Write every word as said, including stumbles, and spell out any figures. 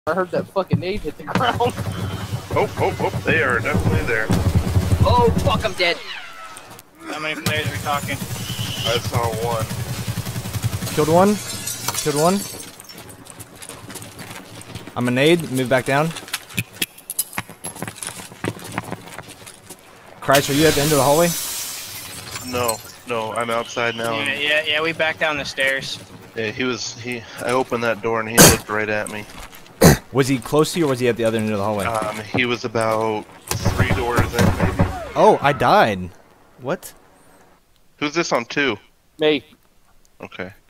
I heard that fucking nade hit the ground. Oh, oh, oh, they are definitely there. Oh, fuck, I'm dead. How many players are we talking? I saw one. Killed one. Killed one. I'm a nade. Move back down. Christ, are you at the end of the hallway? No, no, I'm outside now. Yeah, yeah, yeah, we back down the stairs. Yeah, he was, he, I opened that door and he looked right at me. Was he close to you or was he at the other end of the hallway? Um, he was about three doors in, maybe. Oh, I died. What? Who's this on two? Me. Okay.